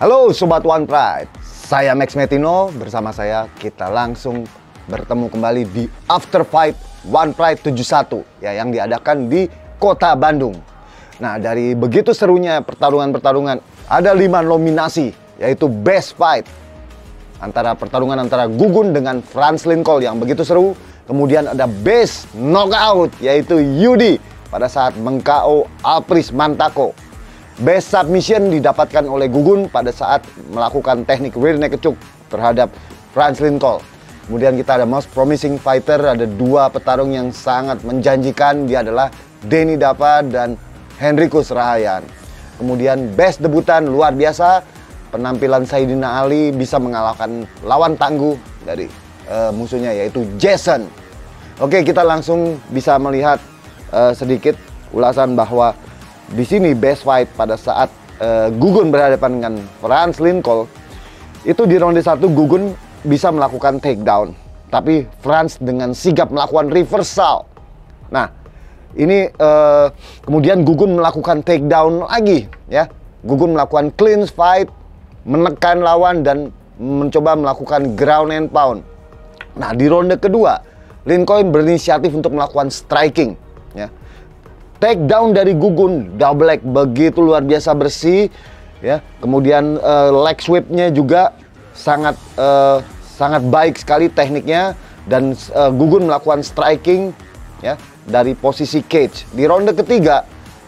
Halo Sobat One Pride, saya Max Metino. Bersama saya kita langsung bertemu kembali di After Fight One Pride 71 ya, yang diadakan di Kota Bandung. Nah, dari begitu serunya pertarungan-pertarungan, ada 5 nominasi, yaitu Best Fight, pertarungan antara Gugun dengan Franz Lindkohl yang begitu seru. Kemudian ada Best Knockout, yaitu Yudi pada saat meng-KO Alpris Mantako. Best Submission didapatkan oleh Gugun pada saat melakukan teknik rear naked choke terhadap Franz Lindkohl. Kemudian kita ada Most Promising Fighter, ada 2 petarung yang sangat menjanjikan. Dia adalah Denny Dava dan Henrikus Rahayan. Kemudian Best Debutan, luar biasa. Penampilan Saidina Ali bisa mengalahkan lawan tangguh dari musuhnya, yaitu Jason. Oke, kita langsung bisa melihat sedikit ulasan bahwa di sini Best Fight pada saat Gugun berhadapan dengan Franz Lindkohl. Itu di ronde 1 Gugun bisa melakukan takedown, tapi Franz dengan sigap melakukan reversal. Nah, ini kemudian Gugun melakukan takedown lagi ya. Gugun melakukan clinch fight, menekan lawan dan mencoba melakukan ground and pound. Nah, di ronde kedua Lindkohl berinisiatif untuk melakukan striking ya. Takedown dari Gugun, double leg begitu luar biasa bersih ya. Kemudian leg sweep-nya juga sangat baik sekali tekniknya, dan Gugun melakukan striking ya dari posisi cage. Di ronde ketiga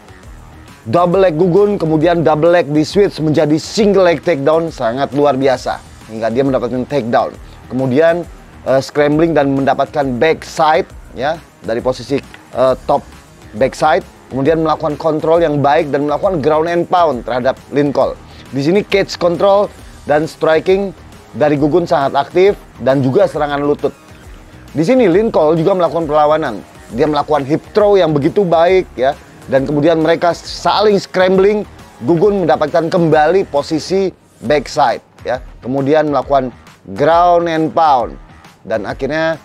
double leg Gugun, kemudian double leg di switch menjadi single leg takedown, sangat luar biasa hingga dia mendapatkan takedown. Kemudian scrambling dan mendapatkan backside ya dari posisi top backside, kemudian melakukan kontrol yang baik dan melakukan ground and pound terhadap Lindkohl. Di sini cage control dan striking dari Gugun sangat aktif, dan juga serangan lutut. Di sini Lindkohl juga melakukan perlawanan. Dia melakukan hip throw yang begitu baik ya, dan kemudian mereka saling scrambling. Gugun mendapatkan kembali posisi backside ya, kemudian melakukan ground and pound, dan akhirnya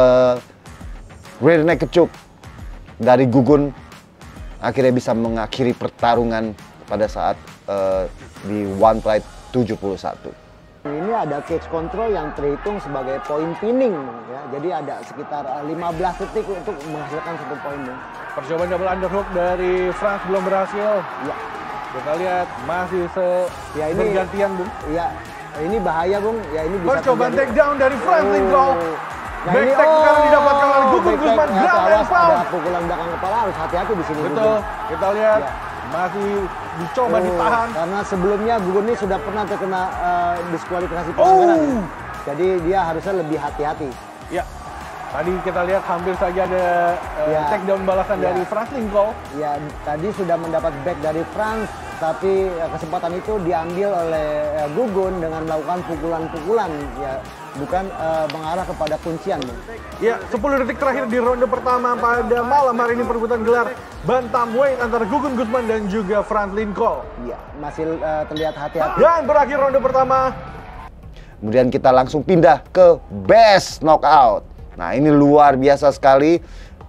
rear naked choke dari Gugun akhirnya bisa mengakhiri pertarungan pada saat di One Pride 71. Ini ada cage control yang terhitung sebagai poin pinning ya. Jadi ada sekitar 15 detik untuk menghasilkan 1 poin. Percobaan double underhook dari Franz belum berhasil. Ya. Kita lihat masih ini bergantian, Bung. Iya, ini bahaya, Bung. Ya, ini bisa percobaan terjadi. takedown dari Franz Lindkohl. Nah, Back ini tag sekarang didapatkan oleh Gugun Guzman, ground and pound. Ada pukulan belakang kepala, harus hati-hati di sini. Betul. Gugun. Kita lihat Ya. masih dicoba ditahan. Karena sebelumnya Gugun ini sudah pernah terkena diskualifikasi pelanggaran. Ya. Jadi dia harusnya lebih hati-hati. Ya. Tadi kita lihat hampir saja ada takedown balasan dari Franz Lindkohl. Ya, tadi sudah mendapat back dari Franz, tapi kesempatan itu diambil oleh Gugun dengan melakukan pukulan-pukulan ya, bukan mengarah kepada kuncian. Ya, 10 detik terakhir di ronde pertama pada malam hari ini, perebutan gelar bantamweight antara Gugun Guzman dan juga Franz Lindkohl. Ya, masih terlihat hati-hati. Dan berakhir ronde pertama. Kemudian kita langsung pindah ke Best Knockout. Nah, ini luar biasa sekali.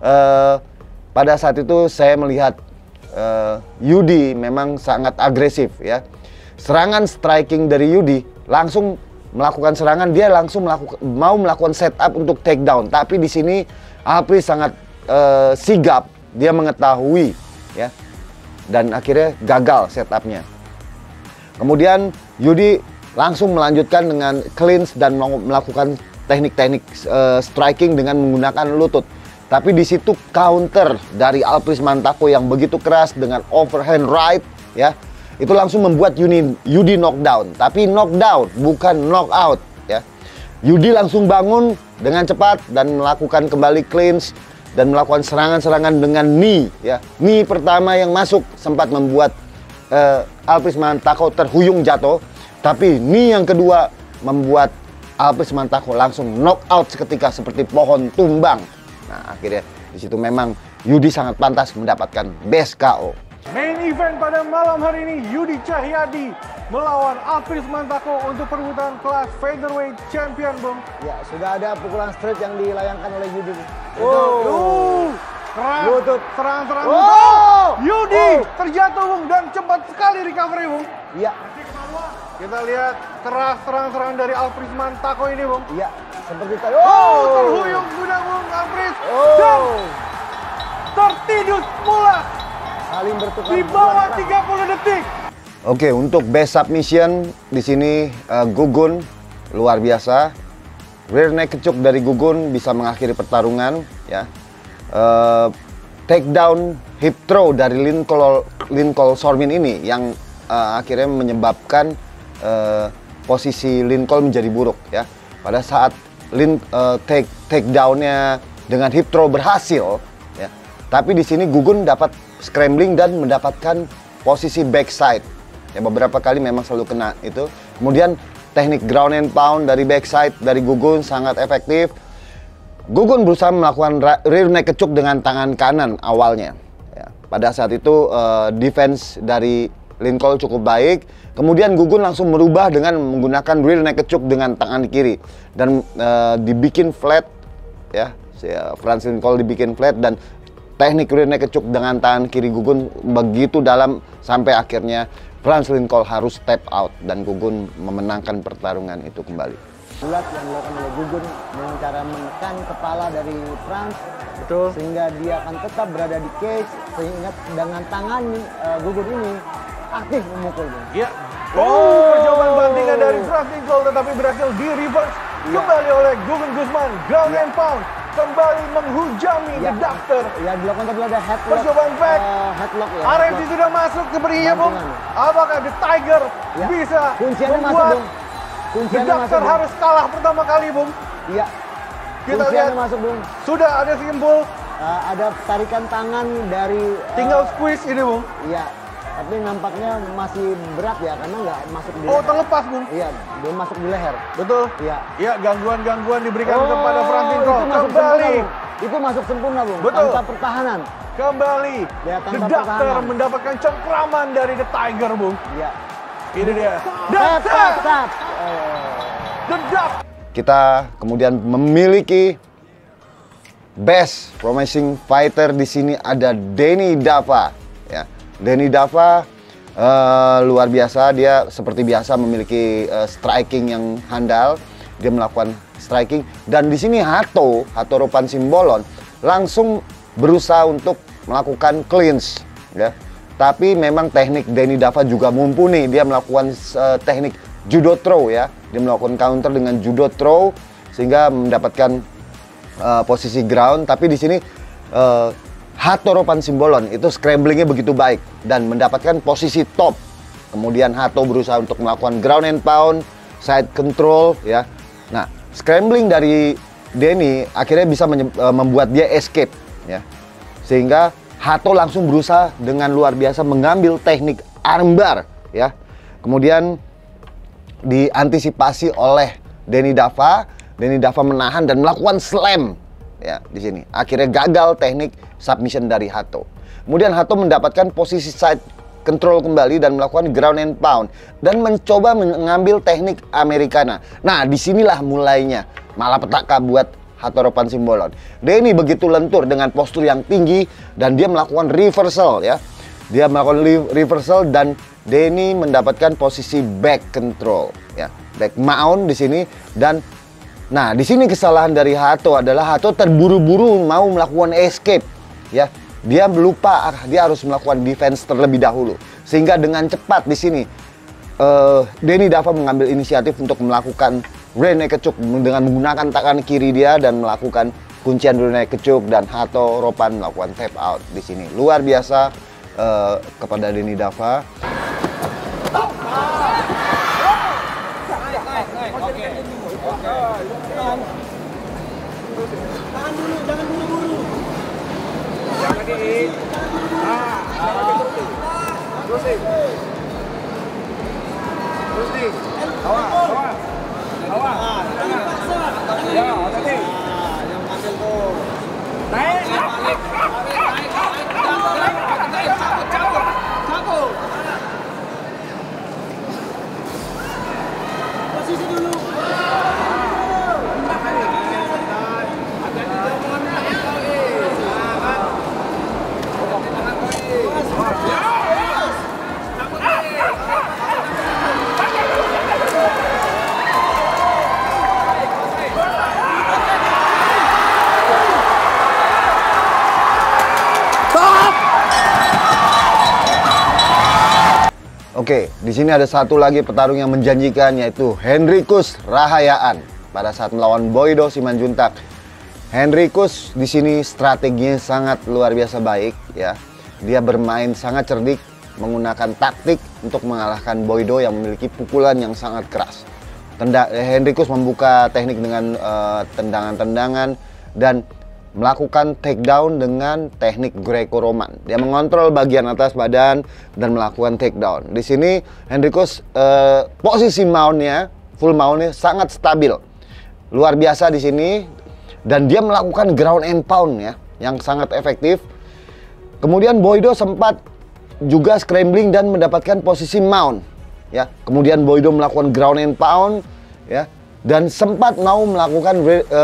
Pada saat itu saya melihat Yudi memang sangat agresif ya. Serangan striking dari Yudi, langsung melakukan serangan, dia langsung mau melakukan setup untuk takedown. Tapi di sini Alpris sangat sigap, dia mengetahui ya, dan akhirnya gagal setupnya. Kemudian Yudi langsung melanjutkan dengan clinch dan melakukan teknik-teknik striking dengan menggunakan lutut. Tapi di situ counter dari Alpris Mantako yang begitu keras dengan overhand right ya. Itu langsung membuat Yudi knockdown. Tapi knockdown bukan knockout ya. Yudi langsung bangun dengan cepat dan melakukan kembali clinch dan melakukan serangan-serangan dengan knee ya. Knee pertama yang masuk sempat membuat Alpris Mantako terhuyung jatuh. Tapi knee yang kedua membuat Alpris Mantako langsung knockout seketika seperti pohon tumbang. Nah, akhirnya di situ memang Yudi sangat pantas mendapatkan Best KO. Main event pada malam hari ini, Yudi Cahyadi melawan Alpris Mantako untuk perebutan kelas featherweight champion, Bung. Ya, sudah ada pukulan straight yang dilayangkan oleh Yudi. Keras. Lutut. Serang-serang Oh. lutut. Yudi terjatuh, Bung, dan cepat sekali recovery, Bung. Iya. Kita lihat keras serang-serang dari Alpris Mantako ini, Bung. Iya, seperti tadi. Oh, terhuyung sudah Bung Alpris. Dan tertidur pula Saling bertukar di bawah pukulan 30 detik. Oke, untuk best submission di sini Gugun luar biasa. Rear naked choke dari Gugun bisa mengakhiri pertarungan, ya. Takedown hip throw dari Lincoln Sormin ini yang akhirnya menyebabkan posisi Lincoln menjadi buruk, ya. Pada saat takedownnya dengan hip throw berhasil, ya. Tapi di sini Gugun dapat scrambling dan mendapatkan posisi backside. Ya, beberapa kali memang selalu kena itu. Kemudian teknik ground and pound dari backside dari Gugun sangat efektif. Gugun berusaha melakukan rear naked choke dengan tangan kanan awalnya. Ya, pada saat itu defense dari Lincoln cukup baik. Kemudian Gugun langsung merubah dengan menggunakan rear naked choke dengan tangan kiri dan dibikin flat, ya. Franz Lincoln dibikin flat dan teknik rear naked choke dengan tangan kiri Gugun begitu dalam sampai akhirnya Franz Lincoln harus step out dan Gugun memenangkan pertarungan itu kembali. bulat yang dilakukan oleh Gugun dengan cara menekan kepala dari Franz. Betul. Sehingga dia akan tetap berada di cage, sehingga dengan tangan Gugun ini aktif memukulnya. Iya. Percobaan bantingan dari Franz Lincoln tetapi berhasil di reverse kembali oleh Gugun Guzman. Ground and pound kembali menghujami The Doctor. Ya, dilakukan tadi ada headlock. Percobaan back. Headlock ya. RFC headlock. sudah masuk sepertinya, Bung. Bantingan. Apakah The Tiger Ya. bisa Kunciannya masuk, membuat Bung. The Kunciannya Doctor masuk, Bung. harus kalah pertama kali, Bung? Iya. Kita Kunciannya lihat. masuk, Bung. Sudah ada simbol, Ada tarikan tangan dari tinggal squeeze ini, Bung. Iya. Tapi nampaknya masih berat ya karena nggak masuk di Oh, leher. terlepas, Bung. Iya, belum masuk di leher. Betul. Iya. Iya, gangguan-gangguan diberikan kepada Franz itu Lincoln. masuk Kembali. sempurna, Bung. Itu masuk sempurna, Bung. Betul. Tanpa pertahanan. Kembali. Ya, The tanpa Doctor pertahanan. mendapatkan cengkraman dari The Tiger, Bung. Iya. Ini dia. Tap, tap, tap. The Doctor. Kita kemudian memiliki best promising fighter di sini ada Danny Dava, ya. Danny Dava luar biasa, dia seperti biasa memiliki striking yang handal. Dia melakukan striking dan di sini Hato Ropan Simbolon langsung berusaha untuk melakukan clinch, ya. Tapi memang teknik Danny Dava juga mumpuni. Dia melakukan teknik judo throw, ya. Dia melakukan counter dengan judo throw sehingga mendapatkan posisi ground. Tapi di sini Hato Ropan Simbolon itu scramblingnya begitu baik dan mendapatkan posisi top. Kemudian Hato berusaha untuk melakukan ground and pound, side control, ya. Nah, scrambling dari Danny akhirnya bisa membuat dia escape, ya. Sehingga Hato langsung berusaha dengan luar biasa mengambil teknik armbar, ya. Kemudian diantisipasi oleh Danny Dava. Danny Dava menahan dan melakukan slam, ya, di sini. Akhirnya gagal teknik submission dari Hato. Kemudian Hato mendapatkan posisi side control kembali dan melakukan ground and pound dan mencoba mengambil teknik Americana. Nah, disinilah mulainya malapetaka buat Hato Ropan Simbolon. Danny begitu lentur dengan postur yang tinggi dan dia melakukan reversal, ya. Dia melakukan reversal dan Danny mendapatkan posisi back control, ya. Back mount di sini dan nah, di sini kesalahan dari Hato adalah Hato terburu-buru mau melakukan escape, ya. Dia lupa dia harus melakukan defense terlebih dahulu. Sehingga dengan cepat di sini Danny Dava mengambil inisiatif untuk melakukan rear naked choke dengan menggunakan tangan kiri dia dan melakukan kuncian rear naked choke dan Hato Ropan melakukan tap out di sini. Luar biasa kepada Danny Dava. Tahan dulu, jangan buru-buru. Jangan lagi. Terusin. Terusin. Awas. Ya, hati-hati. Yang ambil tuh. Naik. Cabut. Posisi dulu. Oke, di sini ada satu lagi petarung yang menjanjikan, yaitu Henrikus Rahayaan pada saat melawan Boydo Simanjuntak. Henrikus di sini strateginya sangat luar biasa baik ya. Dia bermain sangat cerdik, menggunakan taktik untuk mengalahkan Boydo yang memiliki pukulan yang sangat keras. Henrikus membuka teknik dengan tendangan-tendangan dan melakukan takedown dengan teknik Greco-Roman. Dia mengontrol bagian atas badan dan melakukan takedown. Di sini Henrikus posisi mountnya, full mountnya sangat stabil, luar biasa di sini, dan dia melakukan ground and pound ya, yang sangat efektif. Kemudian Boydo sempat juga scrambling dan mendapatkan posisi mount ya. Kemudian Boydo melakukan ground and pound ya, dan sempat melakukan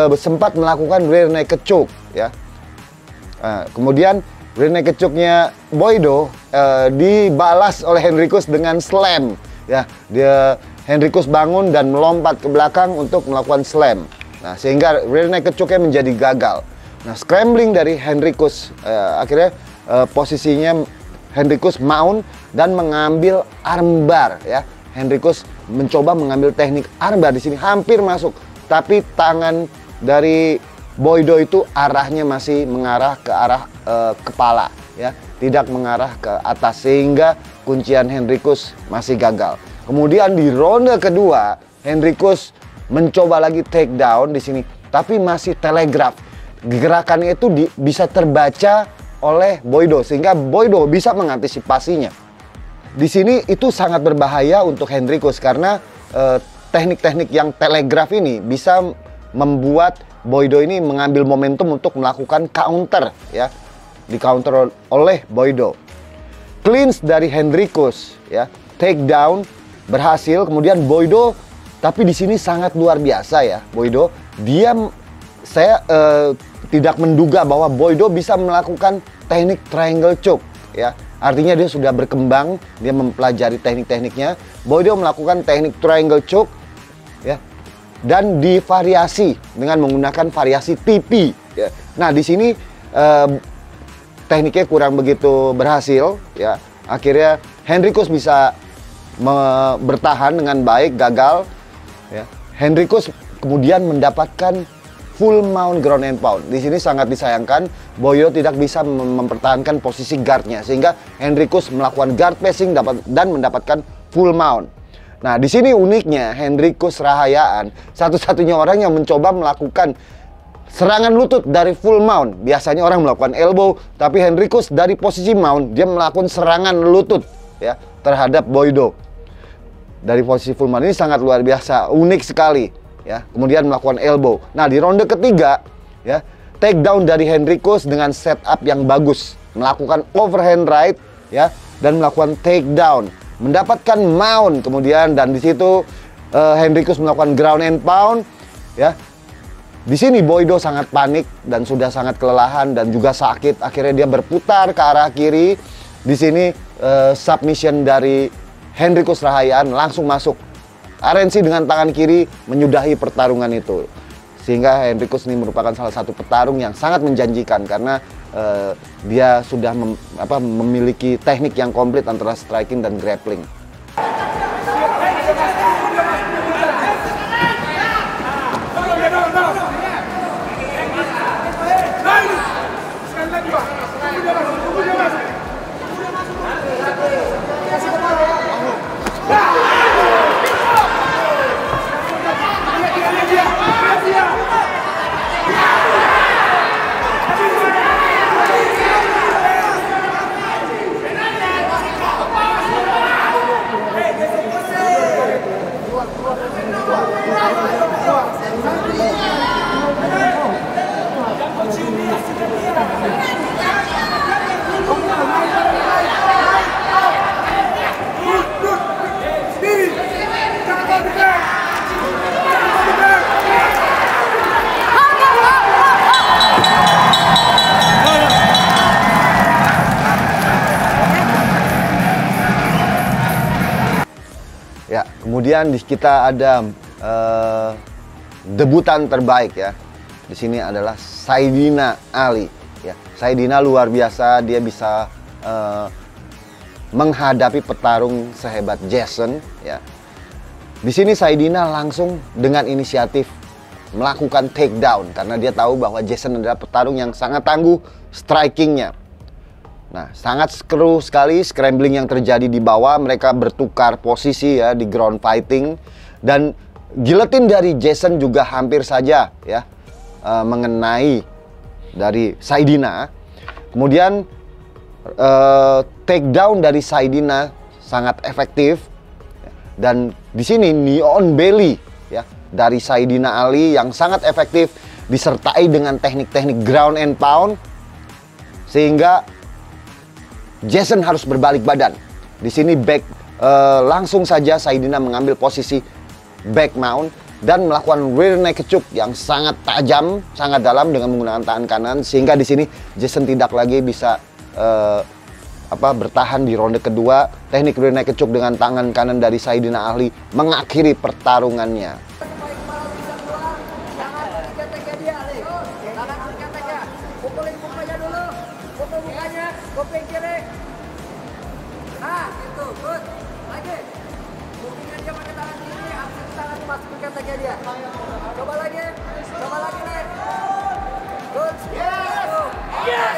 rear naked choke ya. Kemudian rear naked choke-nya Boydo dibalas oleh Henrikus dengan slam ya. Henrikus bangun dan melompat ke belakang untuk melakukan slam. Nah, sehingga rear naked choke-nya menjadi gagal. Nah, scrambling dari Henrikus akhirnya posisinya Henrikus mount dan mengambil armbar ya. Henrikus mencoba mengambil teknik armbar di sini, hampir masuk, tapi tangan dari Boydo itu arahnya masih mengarah ke arah kepala ya, tidak mengarah ke atas, sehingga kuncian Henrikus masih gagal. Kemudian di ronde kedua Henrikus mencoba lagi take down di sini, tapi masih telegraf. Gerakannya itu bisa terbaca oleh Boydo sehingga Boydo bisa mengantisipasinya. Di sini itu sangat berbahaya untuk Henrikus karena teknik-teknik yang telegraf ini bisa membuat Boydo ini mengambil momentum untuk melakukan counter ya, di counter oleh Boydo. Clinch dari Henrikus ya, take down berhasil. Kemudian Boydo, tapi di sini sangat luar biasa ya Boydo. Saya tidak menduga bahwa Boydo bisa melakukan teknik triangle choke ya. Artinya dia sudah berkembang, dia mempelajari teknik-tekniknya. Boydo melakukan teknik triangle choke ya, dan divariasi dengan menggunakan variasi TP ya. Nah, di sini tekniknya kurang begitu berhasil ya. Akhirnya Henrikus bisa bertahan dengan baik, gagal ya. Henrikus kemudian mendapatkan full mount ground and pound. Di sini sangat disayangkan Boydo tidak bisa mempertahankan posisi guardnya, sehingga Henrikus melakukan guard passing dan mendapatkan full mount. Nah, di sini uniknya Henrikus Rahayaan satu-satunya orang yang mencoba melakukan serangan lutut dari full mount. Biasanya orang melakukan elbow, tapi Henrikus dari posisi mount dia melakukan serangan lutut ya terhadap Boydo. Dari posisi full mount ini sangat luar biasa, unik sekali. Ya, kemudian melakukan elbow. Nah, di ronde ketiga ya, take down dari Henrikus dengan setup yang bagus, melakukan overhand right ya, dan melakukan take down, mendapatkan mount kemudian, dan di situ Henrikus melakukan ground and pound ya. Di sini Boydo sangat panik dan sudah sangat kelelahan dan juga sakit. Akhirnya dia berputar ke arah kiri. Di sini submission dari Henrikus Rahayaan langsung masuk. RNC dengan tangan kiri menyudahi pertarungan itu, sehingga Henrikus ini merupakan salah satu petarung yang sangat menjanjikan karena dia sudah memiliki teknik yang komplit antara striking dan grappling. Ya, kemudian di kita ada debutan terbaik ya. Di sini adalah Saidina Ali. Ya, Saidina luar biasa, dia bisa menghadapi petarung sehebat Jason, ya. Di sini Saidina langsung dengan inisiatif melakukan takedown karena dia tahu bahwa Jason adalah petarung yang sangat tangguh strikingnya. Nah, sangat seru sekali scrambling yang terjadi di bawah. Mereka bertukar posisi ya di ground fighting, dan guillotine dari Jason juga hampir saja ya mengenai dari Saidina. Kemudian takedown dari Saidina sangat efektif, dan di sini Neon Belly ya dari Saidina Ali yang sangat efektif disertai dengan teknik-teknik ground and pound sehingga Jason harus berbalik badan. Di sini langsung saja Saidina mengambil posisi back mount dan melakukan rear naked choke yang sangat tajam, sangat dalam dengan menggunakan tangan kanan, sehingga di sini Jason tidak lagi bisa bertahan di ronde kedua. Teknik rear naked choke dengan tangan kanan dari Saidina Ali mengakhiri pertarungannya. Coba lagi nih. Good. Yes. Yes.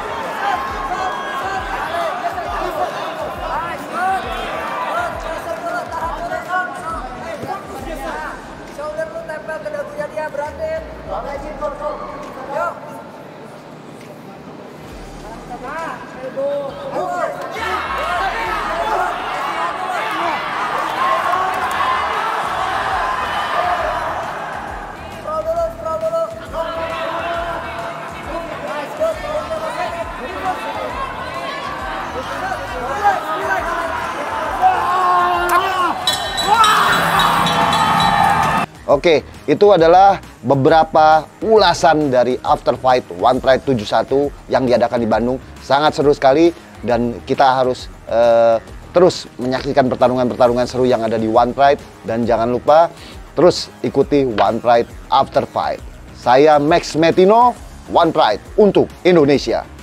Shoulder lu tempel ke dagunya dia, beratin. Yuk. Nah, elbow. Oke, itu adalah beberapa ulasan dari After Fight One Pride 71 yang diadakan di Bandung. Sangat seru sekali, dan kita harus terus menyaksikan pertarungan-pertarungan seru yang ada di One Pride. Dan jangan lupa terus ikuti One Pride After Fight. Saya Max Metino, One Pride untuk Indonesia.